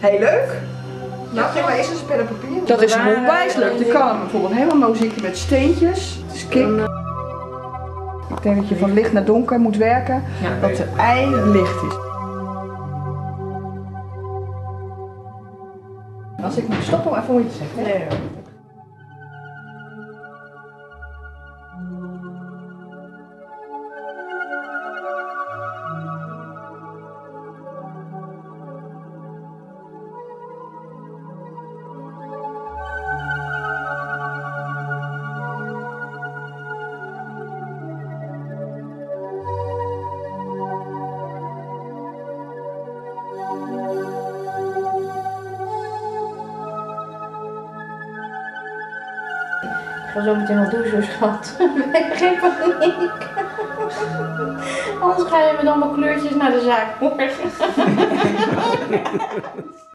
Heel leuk. Nou, geef maar eens een pen en papier. Dat is onwijs leuk. Je kan bijvoorbeeld helemaal mozaïeken met steentjes. Het is kik. Ik denk dat je van licht naar donker moet werken. Dat de ei licht is. Als ik moet stoppen om even wat te zeggen. Nee. Ik ga zo meteen wel douchen, schat. Geen paniek. Anders ga je met allemaal kleurtjes naar de zaak morgen.